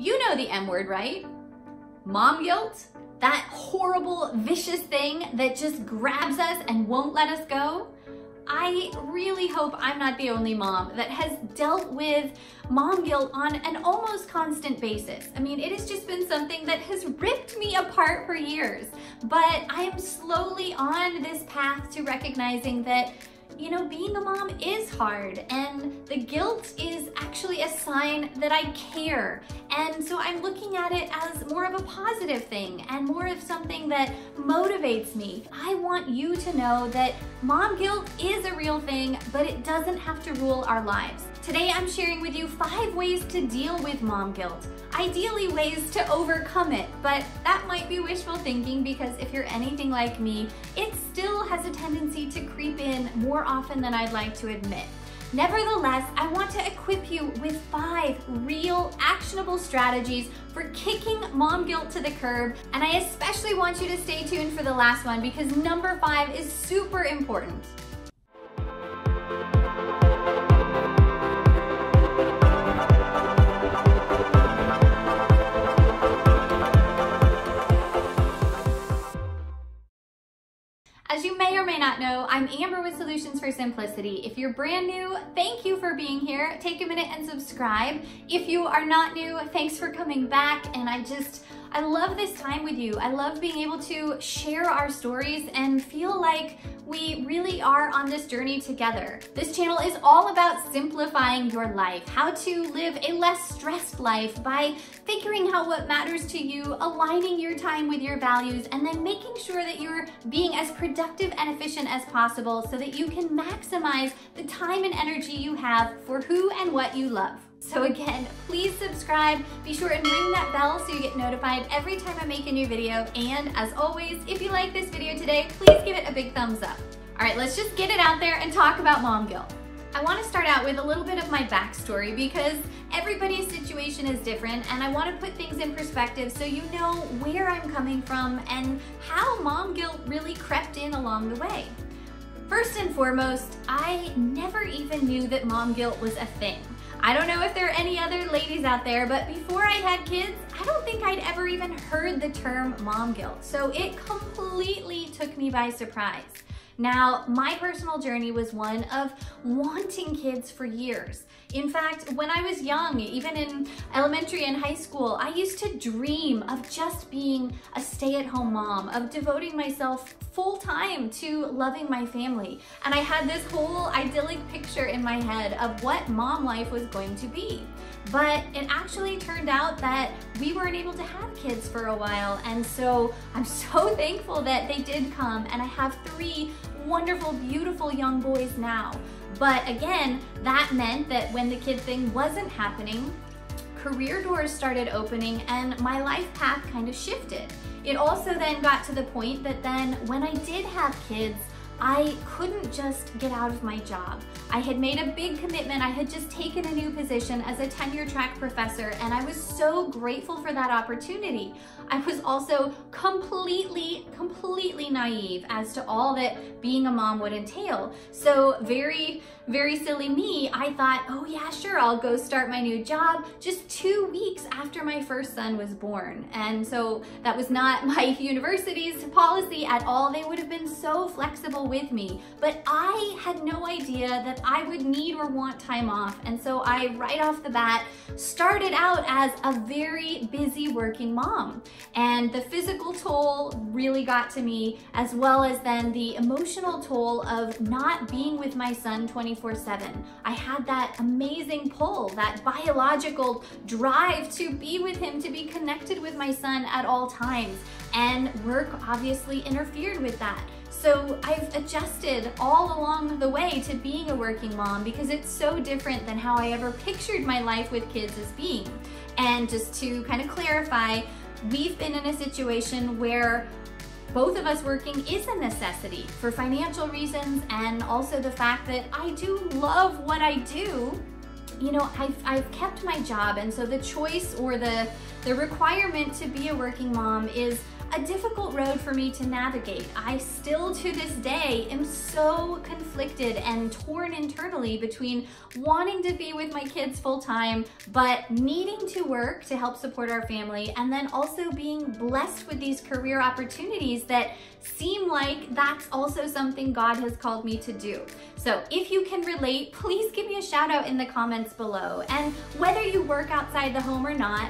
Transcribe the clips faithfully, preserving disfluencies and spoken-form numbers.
You know the M word, right? Mom guilt? That horrible, vicious thing that just grabs us and won't let us go? I really hope I'm not the only mom that has dealt with mom guilt on an almost constant basis. I mean, it has just been something that has ripped me apart for years. But I am slowly on this path to recognizing that, you know, being a mom is hard, and the guilt is actually a sign that I care. And so I'm looking at it as more of a positive thing and more of something that motivates me. I want you to know that mom guilt is a real thing, but it doesn't have to rule our lives. Today I'm sharing with you five ways to deal with mom guilt. Ideally ways to overcome it, but that might be wishful thinking because if you're anything like me, it still has a tendency to creep in more often than I'd like to admit. Nevertheless, I want to equip you with five real actionable strategies for kicking mom guilt to the curb, and I especially want you to stay tuned for the last one because number five is super important. As you may or may not know, I'm Amber with Solutions for Simplicity. If you're brand new, thank you for being here. Take a minute and subscribe. If you are not new, thanks for coming back. And I just, I love this time with you. I love being able to share our stories and feel like we really are on this journey together. This channel is all about simplifying your life, how to live a less stressed life by figuring out what matters to you, aligning your time with your values, and then making sure that you're being as productive and efficient as possible so that you can maximize the time and energy you have for who and what you love. So again, please subscribe, be sure and ring that bell so you get notified every time I make a new video. And as always, if you like this video today, please give it a big thumbs up. All right, let's just get it out there and talk about mom guilt. I want to start out with a little bit of my backstory because everybody's situation is different and I want to put things in perspective so you know where I'm coming from and how mom guilt really crept in along the way. First and foremost, I never even knew that mom guilt was a thing. I don't know if there are any other ladies out there, but before I had kids, I don't think I'd ever even heard the term mom guilt. So it completely took me by surprise. Now, my personal journey was one of wanting kids for years. In fact, when I was young, even in elementary and high school, I used to dream of just being a stay-at-home mom, of devoting myself full time to loving my family. And I had this whole idyllic picture in my head of what mom life was going to be. But it actually turned out that we weren't able to have kids for a while. And so I'm so thankful that they did come, and I have three wonderful, beautiful young boys now. But again, that meant that when the kid thing wasn't happening, career doors started opening and my life path kind of shifted. It also then got to the point that then when I did have kids, I couldn't just get out of my job. I had made a big commitment. I had just taken a new position as a tenure track professor, and I was so grateful for that opportunity. I was also completely, completely naive as to all that being a mom would entail. So very, very silly me, I thought, oh yeah, sure, I'll go start my new job just two weeks after my first son was born. And so that was not my university's policy at all. They would have been so flexible with me, but I had no idea that I would need or want time off. And so I, right off the bat, started out as a very busy working mom. And the physical toll really got to me, as well as then the emotional toll of not being with my son twenty-four seven. I had that amazing pull, that biological drive to be with him, to be connected with my son at all times. And work obviously interfered with that. So I've adjusted all along the way to being a working mom because it's so different than how I ever pictured my life with kids as being. And just to kind of clarify, we've been in a situation where both of us working is a necessity for financial reasons, and also the fact that I do love what I do. You know, I've, I've kept my job, and so the choice or the, the requirement to be a working mom is a difficult road for me to navigate. I still to this day am so conflicted and torn internally between wanting to be with my kids full time, but needing to work to help support our family, and then also being blessed with these career opportunities that seem like that's also something God has called me to do. So if you can relate, please give me a shout out in the comments below. And whether you work outside the home or not,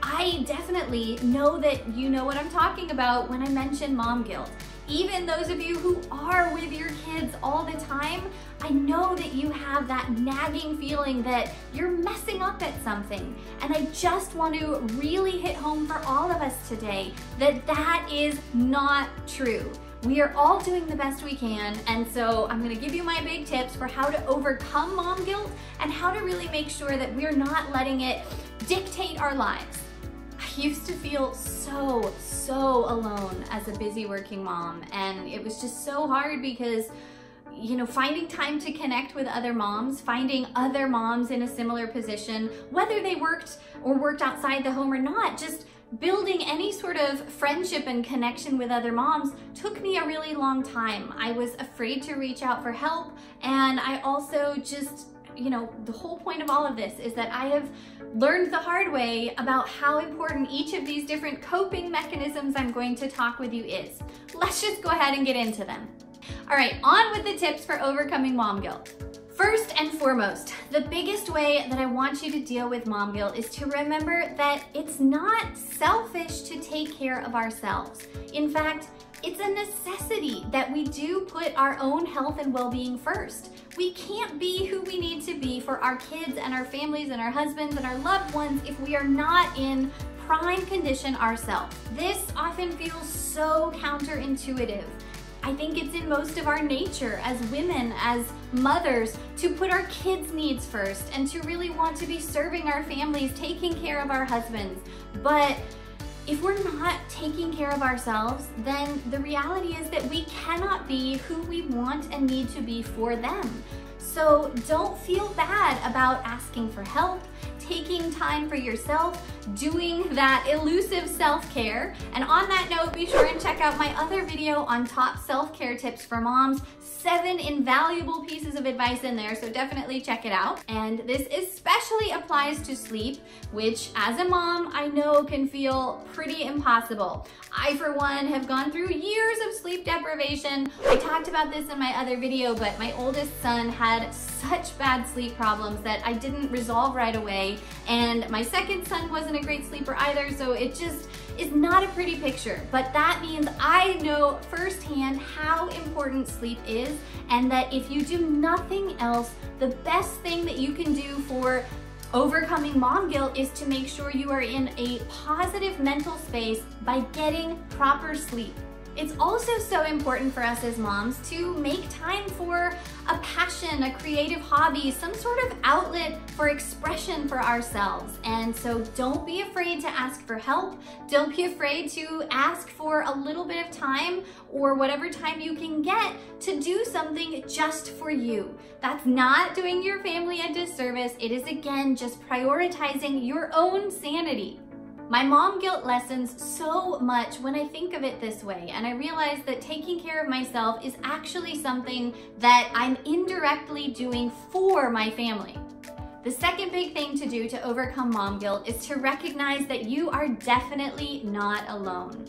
I definitely know that you know what I'm talking about when I mention mom guilt. Even those of you who are with your kids all the time, I know that you have that nagging feeling that you're messing up at something. And I just want to really hit home for all of us today that that is not true. We are all doing the best we can, and so I'm gonna give you my big tips for how to overcome mom guilt and how to really make sure that we're not letting it dictate our lives. I used to feel so, so alone as a busy working mom, and it was just so hard because, you know, finding time to connect with other moms, finding other moms in a similar position, whether they worked or worked outside the home or not, just building any sort of friendship and connection with other moms took me a really long time. I was afraid to reach out for help, and I also just, you know, the whole point of all of this is that I have learned the hard way about how important each of these different coping mechanisms I'm going to talk with you is. Let's just go ahead and get into them. All right, on with the tips for overcoming mom guilt. First and foremost, the biggest way that I want you to deal with mom guilt is to remember that it's not selfish to take care of ourselves. In fact, it's a necessity that we do put our own health and well-being first. We can't be who we need to be for our kids and our families and our husbands and our loved ones if we are not in prime condition ourselves. This often feels so counterintuitive. I think it's in most of our nature as women, as mothers, to put our kids' needs first and to really want to be serving our families, taking care of our husbands. But if we're not taking care of ourselves, then the reality is that we cannot be who we want and need to be for them. So don't feel bad about asking for help, taking time for yourself, doing that elusive self-care. And on that note, be sure and check out my other video on top self-care tips for moms. Seven invaluable pieces of advice in there, so definitely check it out. And this especially applies to sleep, which as a mom, I know can feel pretty impossible. I, for one, have gone through years of sleep deprivation. I talked about this in my other video, but my oldest son had such bad sleep problems that I didn't resolve right away. And my second son wasn't a great sleeper either, so it just is not a pretty picture. But that means I know firsthand how important sleep is, and that if you do nothing else, the best thing that you can do for overcoming mom guilt is to make sure you are in a positive mental space by getting proper sleep. It's also so important for us as moms to make time for a passion, a creative hobby, some sort of outlet for expression for ourselves. And so don't be afraid to ask for help. Don't be afraid to ask for a little bit of time or whatever time you can get to do something just for you. That's not doing your family a disservice. It is, again, just prioritizing your own sanity. My mom guilt lessens so much when I think of it this way, and I realize that taking care of myself is actually something that I'm indirectly doing for my family. The second big thing to do to overcome mom guilt is to recognize that you are definitely not alone.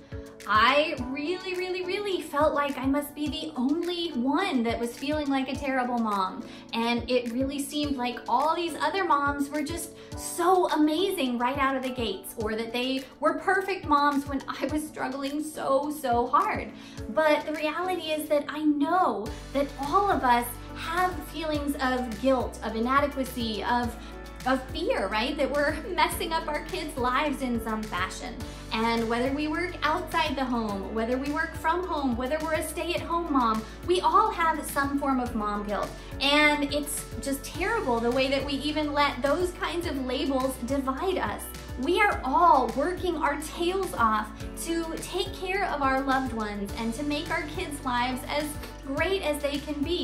I really, really, really felt like I must be the only one that was feeling like a terrible mom. And it really seemed like all these other moms were just so amazing right out of the gates, or that they were perfect moms when I was struggling so, so hard. But the reality is that I know that all of us have feelings of guilt, of inadequacy, of of fear, right? That we're messing up our kids' lives in some fashion. And whether we work outside the home, whether we work from home, whether we're a stay-at-home mom, we all have some form of mom guilt. And it's just terrible the way that we even let those kinds of labels divide us. We are all working our tails off to take care of our loved ones and to make our kids' lives as great as they can be.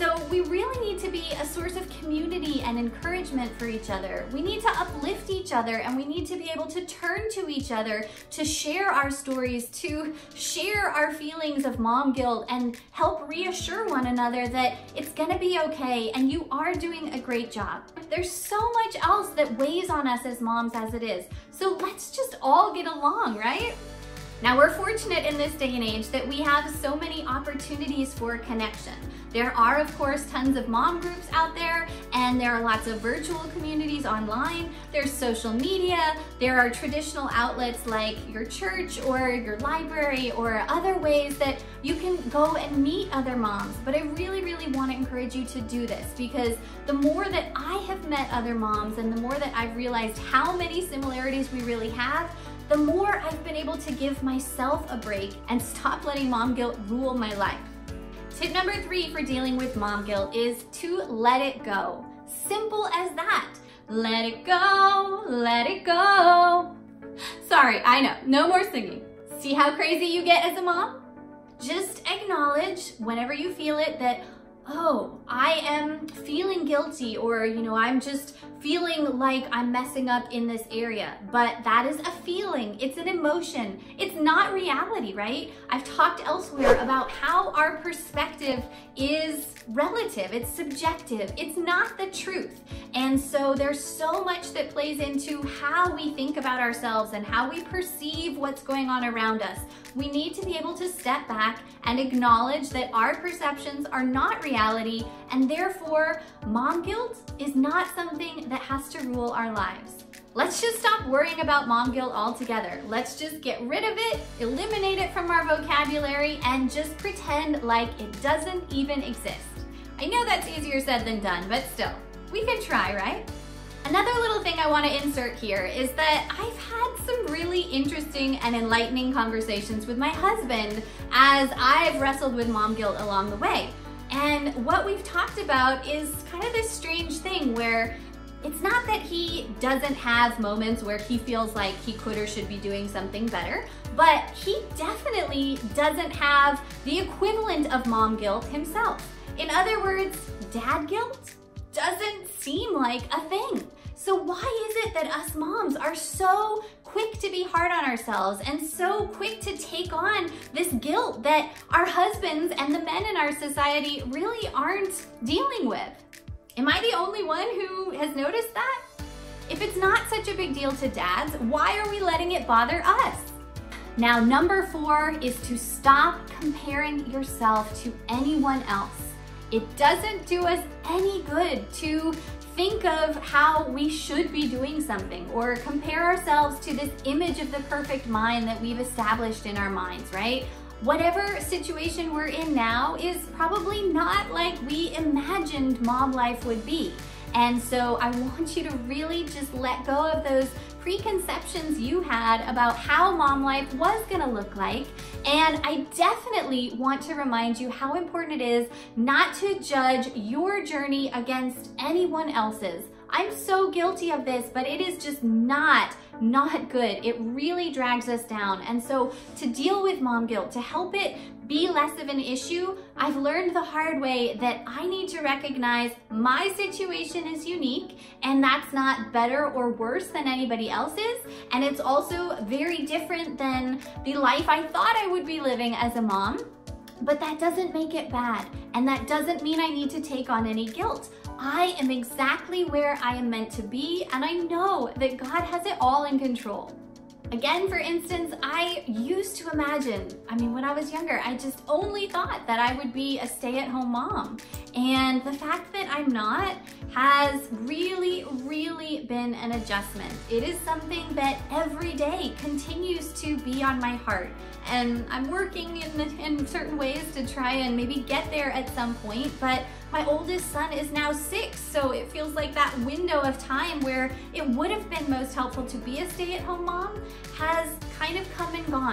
So we really need to be a source of community and encouragement for each other. We need to uplift each other, and we need to be able to turn to each other to share our stories, to share our feelings of mom guilt, and help reassure one another that it's gonna be okay and you are doing a great job. There's so much else that weighs on us as moms as it is. So let's just all get along, right? Now, we're fortunate in this day and age that we have so many opportunities for connection. There are, of course, tons of mom groups out there, and there are lots of virtual communities online. There's social media. There are traditional outlets like your church or your library or other ways that you can go and meet other moms. But I really, really want to encourage you to do this, because the more that I have met other moms and the more that I've realized how many similarities we really have, the more I've been able to give myself a break and stop letting mom guilt rule my life. Tip number three for dealing with mom guilt is to let it go. Simple as that. Let it go, let it go. Sorry, I know, no more singing. See how crazy you get as a mom? Just acknowledge whenever you feel it that, oh, I am feeling guilty, or, you know, I'm just feeling like I'm messing up in this area. But that is a feeling, it's an emotion. It's not reality, right? I've talked elsewhere about how our perspective is relative, it's subjective, it's not the truth. And so there's so much that plays into how we think about ourselves and how we perceive what's going on around us. We need to be able to step back and acknowledge that our perceptions are not reality, and therefore mom guilt is not something that has to rule our lives. Let's just stop worrying about mom guilt altogether. Let's just get rid of it, eliminate it from our vocabulary, and just pretend like it doesn't even exist. I know that's easier said than done, but still, we can try, right? Another little thing I want to insert here is that I've had some really interesting and enlightening conversations with my husband as I've wrestled with mom guilt along the way. And what we've talked about is kind of this strange thing where it's not that he doesn't have moments where he feels like he could or should be doing something better, but he definitely doesn't have the equivalent of mom guilt himself. In other words, dad guilt doesn't seem like a thing. So why is it that us moms are so quick to be hard on ourselves and so quick to take on this guilt that our husbands and the men in our society really aren't dealing with? Am I the only one who has noticed that? If it's not such a big deal to dads, why are we letting it bother us? Now, number four is to stop comparing yourself to anyone else. It doesn't do us any good to think of how we should be doing something or compare ourselves to this image of the perfect mind that we've established in our minds, right? Whatever situation we're in now is probably not like we imagined mom life would be. And so I want you to really just let go of those preconceptions you had about how mom life was gonna look like. And I definitely want to remind you how important it is not to judge your journey against anyone else's. I'm so guilty of this, but it is just not, not good. It really drags us down. And so to deal with mom guilt, to help it be less of an issue, I've learned the hard way that I need to recognize my situation is unique, and that's not better or worse than anybody else's. And it's also very different than the life I thought I would be living as a mom. But that doesn't make it bad, and that doesn't mean I need to take on any guilt. I am exactly where I am meant to be, and I know that God has it all in control. Again, for instance, I used to imagine, I mean, when I was younger, I just only thought that I would be a stay-at-home mom. And the fact that I'm not has really, really been an adjustment. It is something that every day continues to be on my heart. And I'm working in, in certain ways to try and maybe get there at some point, but my oldest son is now six, so it feels like that window of time where it would have been most helpful to be a stay-at-home mom has kind of come and gone.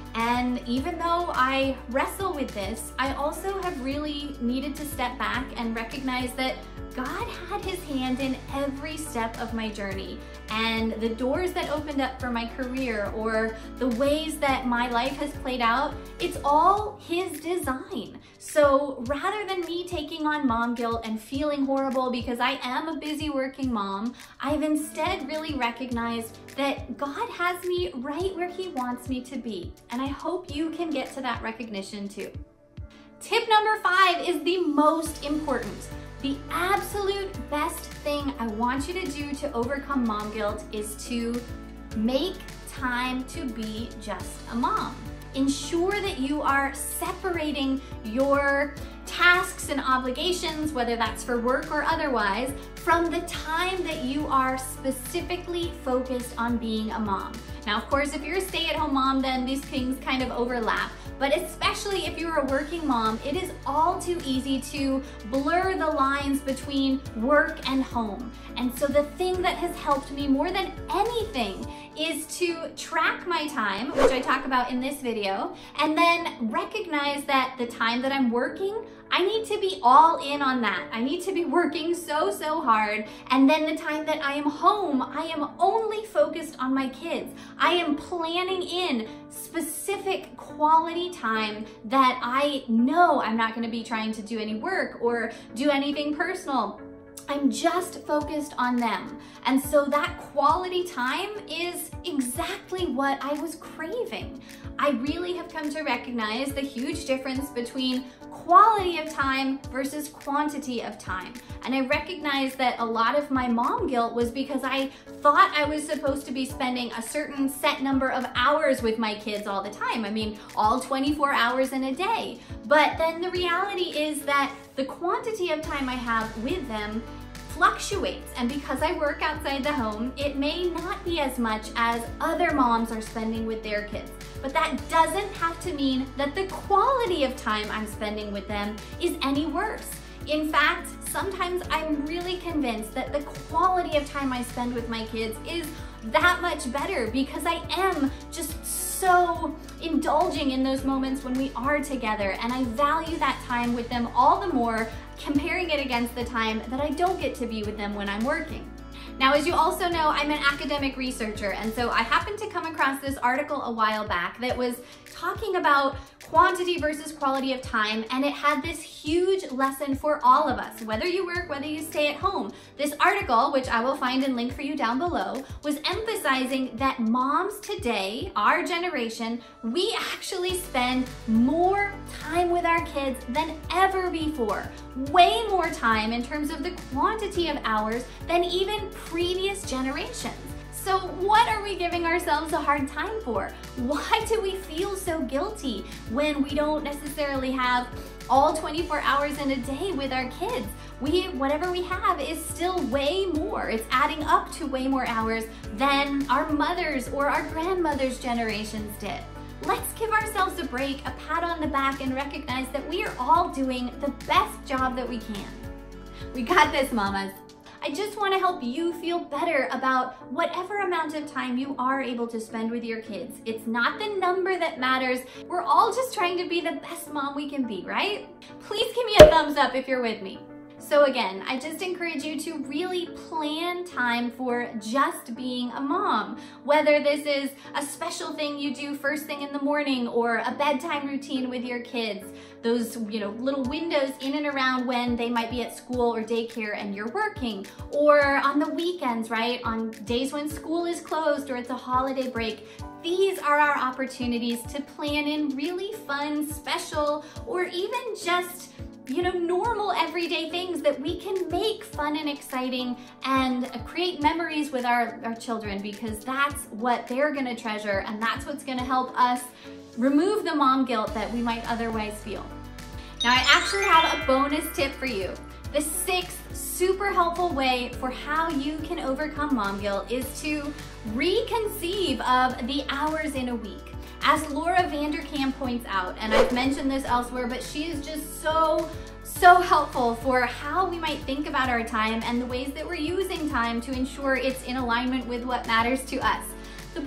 And even though I wrestle with this, I also have really needed to step back and recognize that God had his hand in every step of my journey, and the doors that opened up for my career or the ways that my life has played out, it's all his design. So rather than me taking on mom guilt and feeling horrible because I am a busy working mom, I've instead really recognized that God has me right where he wants me to be. And I hope you can get to that recognition too. Tip number five is the most important. The absolute best thing I want you to do to overcome mom guilt is to make time to be just a mom. Ensure that you are separating your tasks and obligations, whether that's for work or otherwise, from the time that you are specifically focused on being a mom. Now, of course, if you're a stay-at-home mom, then these things kind of overlap. But especially if you're a working mom, it is all too easy to blur the lines between work and home. And so the thing that has helped me more than anything is to track my time, which I talk about in this video, and then recognize that the time that I'm working, I need to be all in on that. I need to be working so, so hard. And then the time that I am home, I am only focused on my kids. I am planning in specific quality time that I know I'm not gonna be trying to do any work or do anything personal. I'm just focused on them. And so that quality time is exactly what I was craving. I really have come to recognize the huge difference between quality of time versus quantity of time. And I recognize that a lot of my mom guilt was because I thought I was supposed to be spending a certain set number of hours with my kids all the time. I mean, all twenty-four hours in a day. But then the reality is that the quantity of time I have with them fluctuates, and because I work outside the home, it may not be as much as other moms are spending with their kids. But that doesn't have to mean that the quality of time I'm spending with them is any worse. In fact, sometimes I'm really convinced that the quality of time I spend with my kids is that much better because I am just so indulging in those moments when we are together, and I value that time with them all the more, comparing it against the time that I don't get to be with them when I'm working. Now, as you also know, I'm an academic researcher, and so I happened to come across this article a while back that was talking about quantity versus quality of time, and it had this huge lesson for all of us, whether you work, whether you stay at home. This article, which I will find and link for you down below, was emphasizing that moms today, our generation, we actually spend more time with our kids than ever before. Way more time in terms of the quantity of hours than even previous generations. So what are we giving ourselves a hard time for? Why do we feel so guilty when we don't necessarily have all twenty-four hours in a day with our kids? We, whatever we have is still way more. It's adding up to way more hours than our mothers or our grandmothers' generations did. Let's give ourselves a break, a pat on the back, and recognize that we are all doing the best job that we can. We got this, mamas. I just want to help you feel better about whatever amount of time you are able to spend with your kids. It's not the number that matters. We're all just trying to be the best mom we can be, right? Please give me a thumbs up if you're with me. So again, I just encourage you to really plan time for just being a mom. Whether this is a special thing you do first thing in the morning or a bedtime routine with your kids, those, you know, little windows in and around when they might be at school or daycare and you're working, or on the weekends, right? On days when school is closed or it's a holiday break. These are our opportunities to plan in really fun, special, or even just, you know, normal everyday things that we can make fun and exciting and create memories with our, our children, because that's what they're gonna treasure, and that's what's gonna help us remove the mom guilt that we might otherwise feel. Now, I actually have a bonus tip for you. The sixth super helpful way for how you can overcome mom guilt is to reconceive of the hours in a week. As Laura Vanderkam points out, and I've mentioned this elsewhere, but she is just so, so helpful for how we might think about our time and the ways that we're using time to ensure it's in alignment with what matters to us. The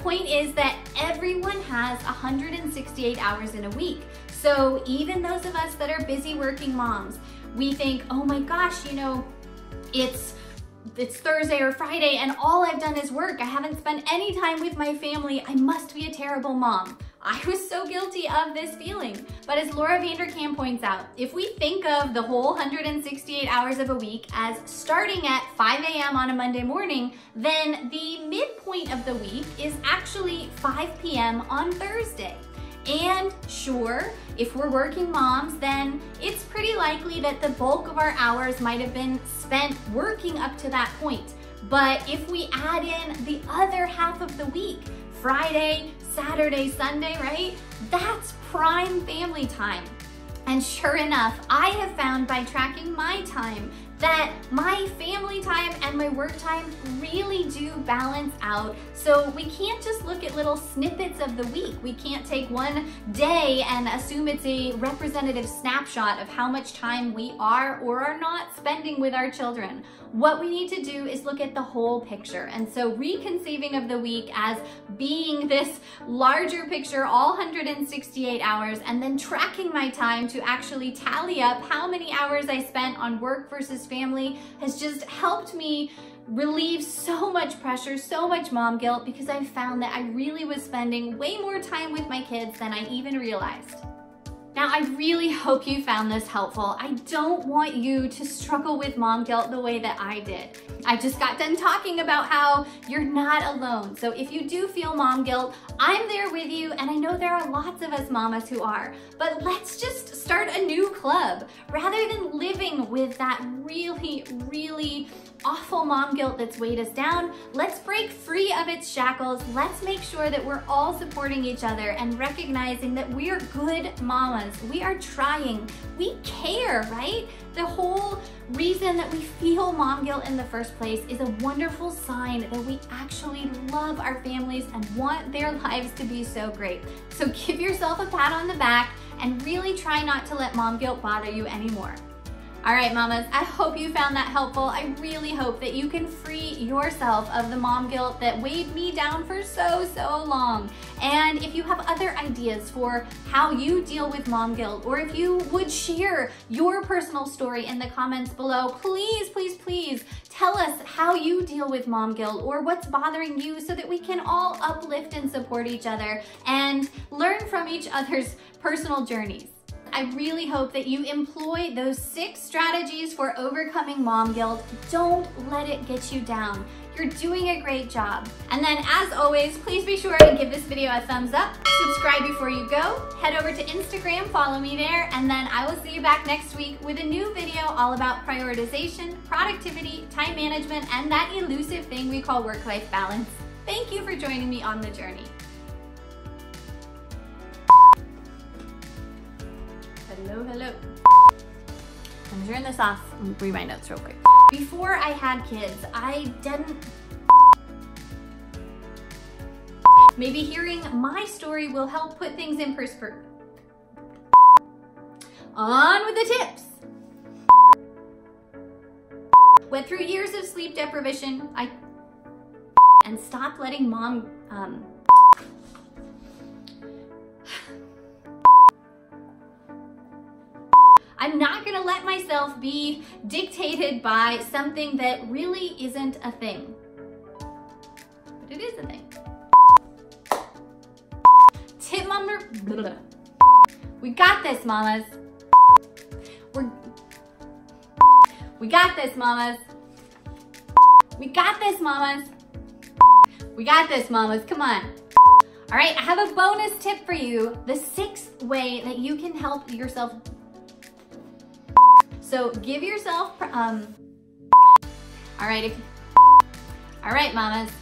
point is that everyone has one hundred sixty-eight hours in a week. So even those of us that are busy working moms, we think, oh my gosh, you know, it's it's Thursday or Friday and all I've done is work. I haven't spent any time with my family. I must be a terrible mom. I was so guilty of this feeling. But as Laura Vanderkam points out, if we think of the whole one hundred sixty-eight hours of a week as starting at five A M on a Monday morning, then the midpoint of the week is actually five P M on Thursday. And sure, if we're working moms, then it's pretty likely that the bulk of our hours might have been spent working up to that point. But if we add in the other half of the week, Friday, Saturday, Sunday, right? That's prime family time. And sure enough, I have found by tracking my time that my family time and my work time really do balance out. So we can't just look at little snippets of the week. We can't take one day and assume it's a representative snapshot of how much time we are or are not spending with our children. What we need to do is look at the whole picture. And so reconceiving of the week as being this larger picture, all one hundred sixty-eight hours, and then tracking my time to actually tally up how many hours I spent on work versus family has just helped me relieve so much pressure, so much mom guilt, because I found that I really was spending way more time with my kids than I even realized. Now, I really hope you found this helpful. I don't want you to struggle with mom guilt the way that I did. I just got done talking about how you're not alone. So if you do feel mom guilt, I'm there with you, and I know there are lots of us mamas who are. But let's just start a new club. Rather than living with that really, really awful mom guilt that's weighed us down, let's break free of its shackles. Let's make sure that we're all supporting each other and recognizing that we are good mamas. We are trying. We care, right? The whole reason that we feel mom guilt in the first place is a wonderful sign that we actually love our families and want their lives to be so great. So give yourself a pat on the back and really try not to let mom guilt bother you anymore. All right, mamas, I hope you found that helpful. I really hope that you can free yourself of the mom guilt that weighed me down for so, so long. And if you have other ideas for how you deal with mom guilt, or if you would share your personal story in the comments below, please, please, please tell us how you deal with mom guilt or what's bothering you so that we can all uplift and support each other and learn from each other's personal journeys. I really hope that you employ those six strategies for overcoming mom guilt. Don't let it get you down. You're doing a great job. And then as always, please be sure to give this video a thumbs up, subscribe before you go, head over to Instagram, follow me there, and then I will see you back next week with a new video all about prioritization, productivity, time management, and that elusive thing we call work-life balance. Thank you for joining me on the journey. Hello, hello. I'm gonna turn this off and read my notes real quick. Before I had kids, I didn't... Maybe hearing my story will help put things in perspective. On with the tips. Went through years of sleep deprivation, I... and stopped letting mom, um... I'm not gonna let myself be dictated by something that really isn't a thing. But it is a thing. Tip number, blah. We got this, mamas. We're, we got this, mamas. We got this, mamas. We got this, mamas, come on. All right, I have a bonus tip for you. The sixth way that you can help yourself. So give yourself, um, all right, if, all right, mamas.